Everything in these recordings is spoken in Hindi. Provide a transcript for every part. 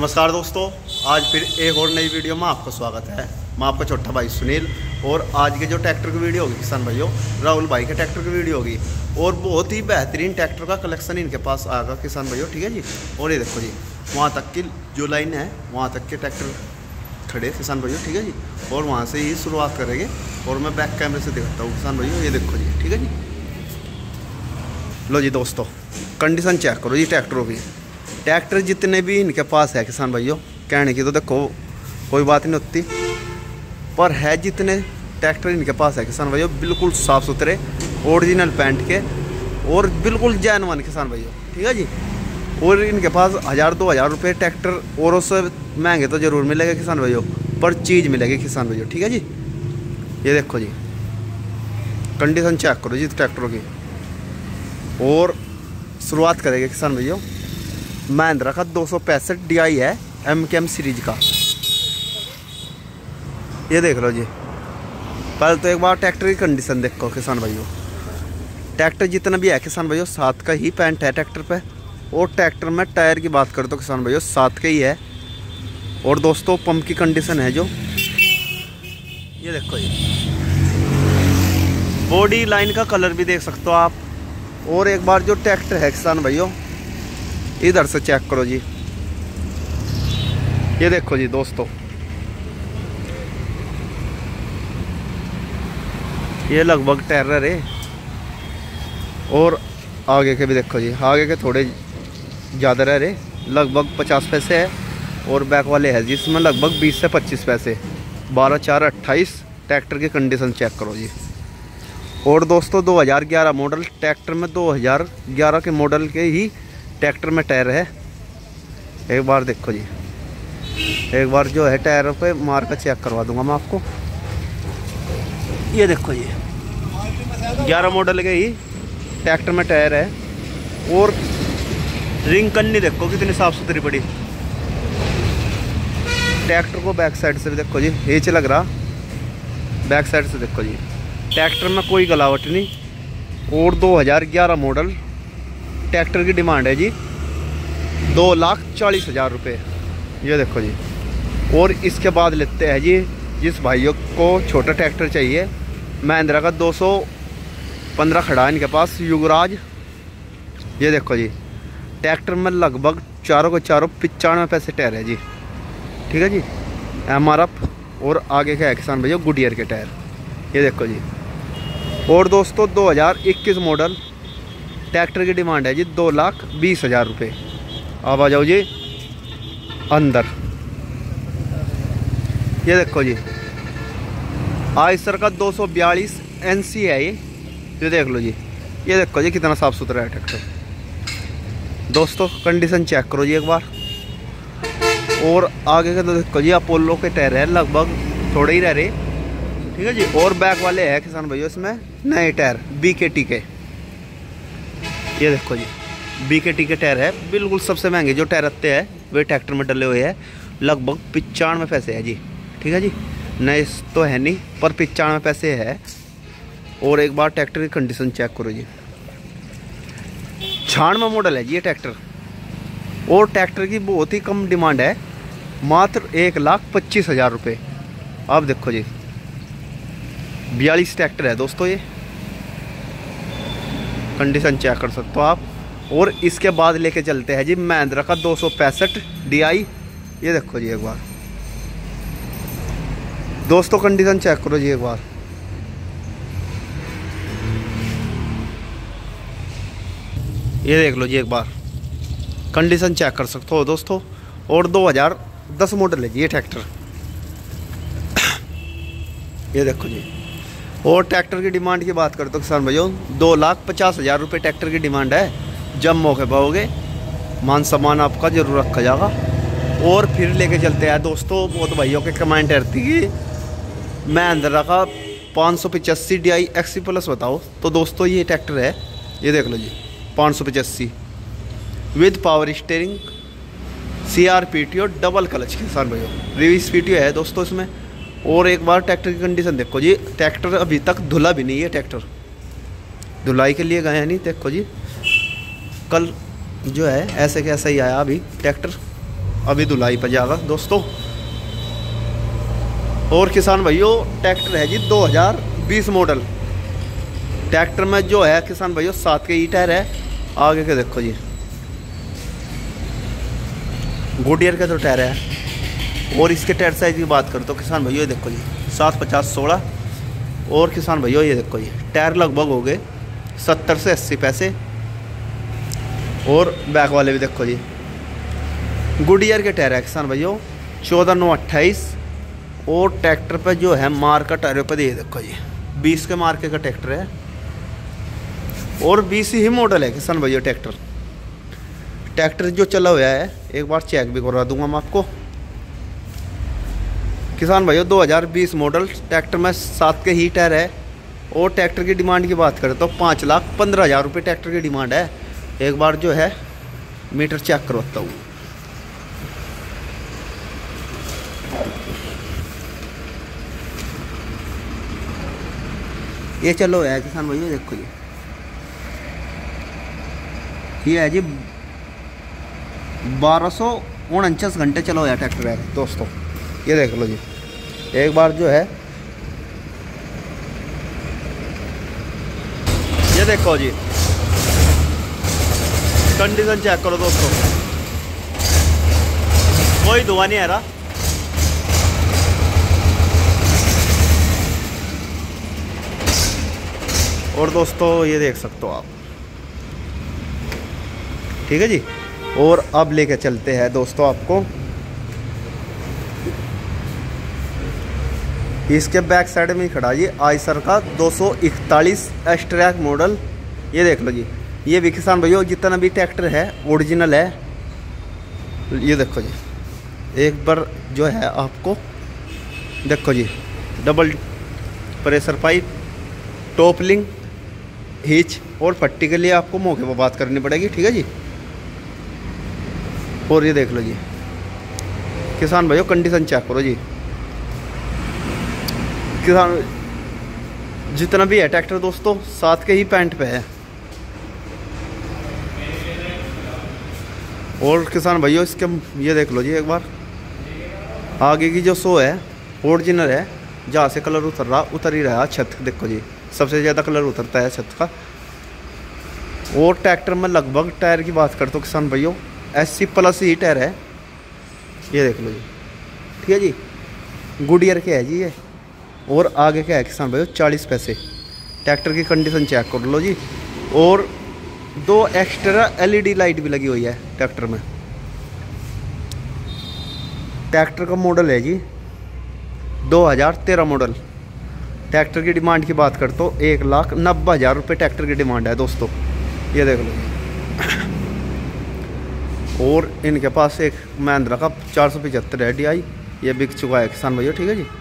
नमस्कार दोस्तों, आज फिर एक और नई वीडियो में आपका स्वागत है। मैं आपका छोटा भाई सुनील। और आज के जो ट्रैक्टर की वीडियो होगी किसान भाइयों, राहुल भाई के ट्रैक्टर की वीडियो होगी। और बहुत ही बेहतरीन ट्रैक्टर का कलेक्शन इनके पास आएगा किसान भाइयों, ठीक है जी। और ये देखो जी, वहाँ तक की जो लाइन है वहाँ तक के ट्रैक्टर खड़े किसान भाइयों, ठीक है जी। और वहाँ से ही शुरुआत करेंगे और मैं बैक कैमरे से दिखाता हूँ किसान भाइयों। ये देखो जी, ठीक है जी। लो जी दोस्तों, कंडीशन चेक करो जी ट्रैक्टरों की। ट्रैक्टर जितने भी इनके पास है किसान भाइयों, कहने की तो देखो कोई बात नहीं होती, पर है जितने ट्रैक्टर इनके पास है किसान भाइयों, बिल्कुल साफ़ सुथरे ओरिजिनल पेंट के और बिल्कुल जेन्युइन किसान भाइयों, ठीक है जी। और इनके पास 1000-2000 रुपये ट्रैक्टर और उससे महंगे तो ज़रूर मिलेगा किसान भाइयों, पर चीज़ मिलेगी किसान भाइयों, ठीक है जी। ये देखो जी, कंडीशन चेक करो जी ट्रैक्टरों की। और शुरुआत करेंगे किसान भाइयों, महिंद्रा का 265 DI है, MKM सीरीज का। ये देख लो जी। पहले तो एक बार ट्रैक्टर की कंडीशन देखो किसान भाइयों। ट्रैक्टर जितना भी है किसान भाइयों, 7 का ही पेंट है ट्रैक्टर पे। और ट्रैक्टर में टायर की बात करें तो किसान भाइयों 7 का ही है। और दोस्तों पंप की कंडीशन है जो, ये देखो जी, बॉडी लाइन का कलर भी देख सकते हो आप। और एक बार जो ट्रैक्टर है किसान भाइयों, इधर से चेक करो जी। ये देखो जी दोस्तों, ये लगभग टायर है। और आगे के भी देखो जी, आगे के थोड़े ज़्यादा रह रहे, लगभग 50 पैसे है। और बैक वाले है जिसमें लगभग 20 से 25 पैसे। 12/4/28 ट्रैक्टर की कंडीशन चेक करो जी। और दोस्तों 2011 मॉडल ट्रैक्टर में, 2011 के मॉडल के ही ट्रैक्टर में टायर है। एक बार देखो जी, एक बार जो है टायर पे मार कर चेक करवा दूंगा मैं आपको। ये देखो जी, 11 मॉडल के ही ट्रैक्टर में टायर है। और रिंग कन्नी देखो कितनी साफ़ सुथरी पड़ी। ट्रैक्टर को बैक साइड से भी देखो जी, हेच लग रहा। बैक साइड से देखो जी, ट्रैक्टर में कोई गलावट नहीं। और 2011 मॉडल ट्रैक्टर की डिमांड है जी 2,40,000 रुपये। ये देखो जी। और इसके बाद लेते हैं जी, जिस भाइयों को छोटा ट्रैक्टर चाहिए, महिंद्रा का 215 खड़ा है इनके पास, युगराज। ये देखो जी, ट्रैक्टर में लगभग चारों के चारों 95 पैसे टायर है जी, ठीक है जी। MRF और आगे का है किसान भैया गुडियर के टायर। ये देखो जी। और दोस्तों 2021 मॉडल ट्रैक्टर की डिमांड है जी 2,20,000 रुपये। अब आ जाओ जी अंदर। ये देखो जी, आयसर का 242 NC है ये देख लो जी। ये देखो जी कितना साफ़ सुथरा है ट्रैक्टर। दोस्तों कंडीशन चेक करो जी एक बार। और आगे का तो देखो जी, अपोलो के टायर है, लगभग थोड़े ही रह रहे, ठीक है जी। और बैक वाले है किसान भैया इसमें नए टायर BKT के। ये देखो जी, BKT के टायर है, बिल्कुल सबसे महंगे जो टायर आते हैं वे ट्रैक्टर में डले हुए हैं। लगभग 95 पैसे है जी, ठीक है जी। नए तो है नहीं, पर 95 पैसे है। और एक बार ट्रैक्टर की कंडीशन चेक करो जी। 96 मॉडल है जी ये ट्रैक्टर। और ट्रैक्टर की बहुत ही कम डिमांड है, मात्र 1,25,000 रुपये। अब देखो जी, 42 ट्रैक्टर है दोस्तों ये, कंडीशन चेक कर सकते हो आप। और इसके बाद लेके चलते हैं जी महिंद्रा का 265 DI। ये देखो जी एक बार दोस्तों, कंडीशन चेक करो जी एक बार। ये देख लो जी एक बार, कंडीशन चेक कर सकते हो दोस्तों। और 2010 मॉडल है जी ये ट्रैक्टर। ये देखो जी। और ट्रैक्टर की डिमांड की बात करते हो किसान भाइयों, 2,50,000 रुपये ट्रैक्टर की डिमांड है। जब मौके पाओगे मान सम्मान आपका जरूर रखा जाएगा। और फिर लेके चलते हैं दोस्तों, बहुत भाइयों के कमेंट रहती कि महिंद्रा का 585 DI XC+ बताओ। तो दोस्तों ये ट्रैक्टर है, ये देख लो जी, 585 with power steering, CRPTO double clutch के किसान भाइयों। रिवर्स PTO है दोस्तों इसमें। और एक बार ट्रैक्टर की कंडीशन देखो जी, ट्रैक्टर अभी तक धुला भी नहीं है। ट्रैक्टर धुलाई के लिए गए हैं नहीं, देखो जी कल जो है ऐसे कैसा ही आया अभी ट्रैक्टर। अभी धुलाई पर जाएगा दोस्तों। और किसान भाइयों ट्रैक्टर है जी 2020 मॉडल। ट्रैक्टर में जो है किसान भाइयों 7 के ई टायर है। आगे के देखो जी गुडियर का तो टायर है। और इसके टायर साइज की बात करें तो किसान भाइयों देखो जी 750/16। और किसान भाइयों ये देखो जी टायर लगभग हो गए 70 से 80 पैसे। और बैक वाले भी देखो जी गुडियर के टायर है किसान भाइयों 14/9/28। और ट्रैक्टर पे जो है मार्का टायरों पर ये देखो जी 20 के मार्के का ट्रैक्टर है। और 20 ही मॉडल है किसान भाइयों ट्रैक्टर। ट्रैक्टर जो चला हुआ है एक बार चेक भी करवा दूंगा मैं आपको। किसान भाइयों 2020 मॉडल ट्रैक्टर में 7 के ही टायर है। और ट्रैक्टर की डिमांड की बात करें तो 5,15,000 रुपये ट्रैक्टर की डिमांड है। एक बार जो है मीटर चेक करवाता हूँ। ये चलो है किसान भाइयों देखो जी ये है जी 1249 घंटे चलो है ट्रैक्टर है दोस्तों। ये देख लो जी एक बार जो है ये देखो जी कंडीशन चेक करो दोस्तों, कोई धुआं नहीं आ रहा। और दोस्तों ये देख सकते हो आप, ठीक है जी। और अब लेके चलते हैं दोस्तों आपको इसके बैक साइड में ही खड़ा जी आइसर का 241 एस-ट्रैक मॉडल। ये देख लो जी ये भी किसान भैया जितना भी ट्रैक्टर है ओरिजिनल है। ये देखो जी एक बार जो है आपको देखो जी double pressure pipe, top link, hitch और पट्टी के लिए आपको मौके पर बात करनी पड़ेगी, ठीक है जी। और ये देख लो जी किसान भाइयों कंडीशन चेक करो जी। किसान जितना भी है ट्रैक्टर दोस्तों 7 के ही पैंट पे है। और किसान भाइयों इसके ये देख लो जी एक बार आगे की जो सो है ओरिजिनल है। जहाँ से कलर उतर ही रहा है छत देखो जी सबसे ज़्यादा कलर उतरता है छत का। और ट्रैक्टर में लगभग टायर की बात करते हो किसान भाइयों 80+ ही टायर है। ये देख लो जी ठीक है जी गुडियर के है जी ये। और आगे क्या है किसान भाइयों 40 पैसे। ट्रैक्टर की कंडीशन चेक कर लो जी। और 2 एक्स्ट्रा LED लाइट भी लगी हुई है ट्रैक्टर में। ट्रैक्टर का मॉडल है जी 2013 मॉडल। ट्रैक्टर की डिमांड की बात करते हो 1,90,000 रुपये ट्रैक्टर की डिमांड है दोस्तों। ये देख लो। और इनके पास एक महिंद्रा का 475 है DI, ये बिक चुका है किसान भैया, ठीक है जी।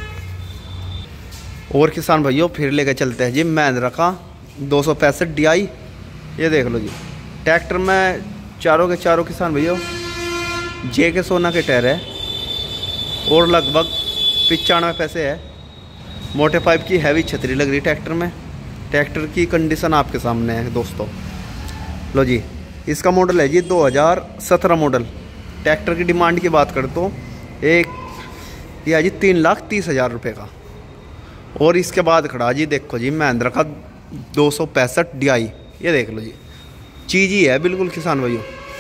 और किसान भैया फिर लेकर चलते हैं जी महिंद्रा का 265 DI। ये देख लो जी ट्रैक्टर में चारों के चारों किसान भैया जे के सोना के टायर है। और लगभग 95 पैसे है। मोटे पाइप की हैवी छतरी लग रही ट्रैक्टर में। ट्रैक्टर की कंडीशन आपके सामने है दोस्तों। लो जी इसका मॉडल है जी 2017 मॉडल। ट्रैक्टर की डिमांड की बात कर तो एक यह जी 3,30,000 रुपये का। और इसके बाद खड़ा जी देखो जी महिंद्रा का 265 DI। ये देख लो जी चीज़ ही है बिल्कुल किसान भाइयों,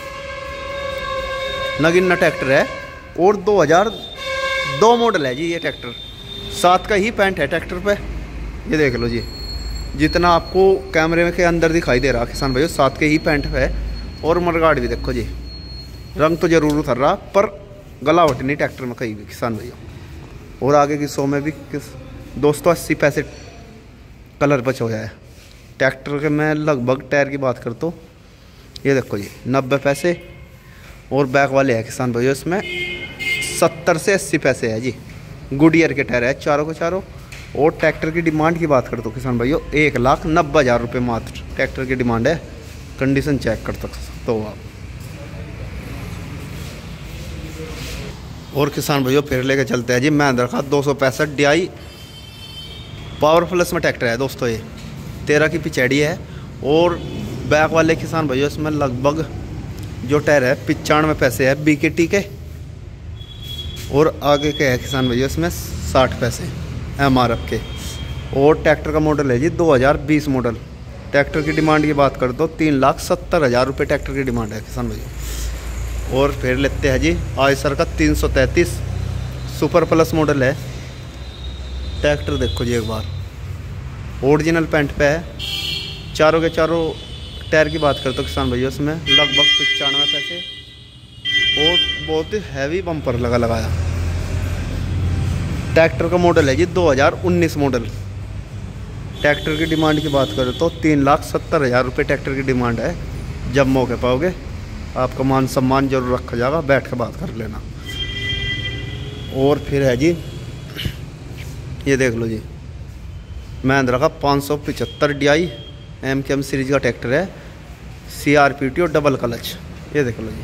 नगीना ट्रैक्टर है। और 2002 मॉडल है जी ये ट्रैक्टर। 7 का ही पैंट है ट्रैक्टर पे। ये देख लो जी जितना आपको कैमरे के अंदर दिखाई दे रहा किसान भाइयों 7 के ही पैंट है। और मरगाड़ भी देखो जी रंग तो जरूर उतर रहा पर गलावट नहीं ट्रैक्टर में कहीं भी किसान भैया। और आगे की सौ में भी दोस्तों 80 पैसे कलर बच हो जाए ट्रैक्टर के। मैं लगभग टायर की बात करता हूँ ये देखो जी 90 पैसे। और बैक वाले है किसान भैया इसमें 70 से 80 पैसे है जी। गुडियर के टायर है चारों के चारों। और ट्रैक्टर की डिमांड की बात करता हूँ किसान भैया 1,90,000 रुपये मात्र ट्रैक्टर की डिमांड है। कंडीशन चेक कर सकते हो आप। और किसान भैया फिर लेके चलते हैं जी महिंद्रा का 265 DI पावर प्लस में ट्रैक्टर है दोस्तों। ये 13 की पिछड़ी है। और बैक वाले किसान भैया इसमें लगभग जो टायर है 95 पैसे है BKT के। और आगे के है किसान भैया इसमें 60 पैसे MRF के। और ट्रैक्टर का मॉडल है जी 2020 मॉडल। ट्रैक्टर की डिमांड की बात कर दो 3,70,000 रुपये ट्रैक्टर की डिमांड है किसान भैया। और फिर लेते हैं जी आयसर का 333 सुपर प्लस मॉडल है। ट्रैक्टर देखो जी एक बार, ओरिजिनल पेंट पे है। चारों के चारों टायर की बात करते हो किसान भैया उसमें लगभग 95 पैसे और बहुत ही हैवी बम्पर लगाया। ट्रैक्टर का मॉडल है जी 2019 मॉडल। ट्रैक्टर की डिमांड की बात करें तो 3,70,000 रुपये ट्रैक्टर की डिमांड है। जब मौके पाओगे आपका मान सम्मान जरूर रखा जाएगा, बैठ के बात कर लेना। और फिर है जी ये देख लो जी महिंद्रा का 575 DI MKM सीरीज का ट्रैक्टर है। CRPT और डबल क्लच। ये देख लो जी,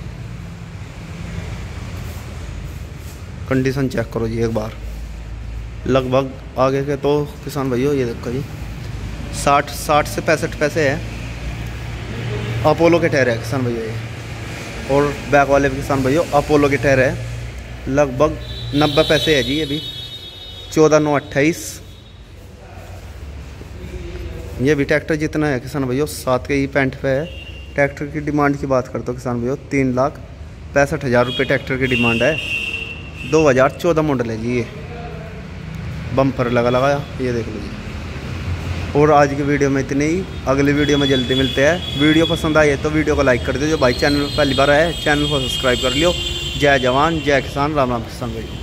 कंडीशन चेक करो जी एक बार। लगभग आगे के तो किसान भाइयों ये देखो जी 60 से 65 पैसे है। अपोलो के टायर है किसान भैया ये। और बैक वाले भी किसान भैया अपोलो के टायर है। लगभग 90 पैसे है जी ये भी। 14,928 ये भी ट्रैक्टर जितना है किसान भैया 7 के ही पेंट पे है। ट्रैक्टर की डिमांड की बात करते हो किसान भैया 3,65,000 रुपये ट्रैक्टर की डिमांड है। 2014 मॉडल है जी ये। बम्पर लगाया ये देख लो जी। और आज की वीडियो में इतनी ही। अगली वीडियो में जल्दी मिलते हैं। वीडियो पसंद आई है तो वीडियो को लाइक कर दो। जो भाई चैनल पहली बार आए चैनल को सब्सक्राइब कर लियो। जय जवान जय किसान, राम राम किसान भाई।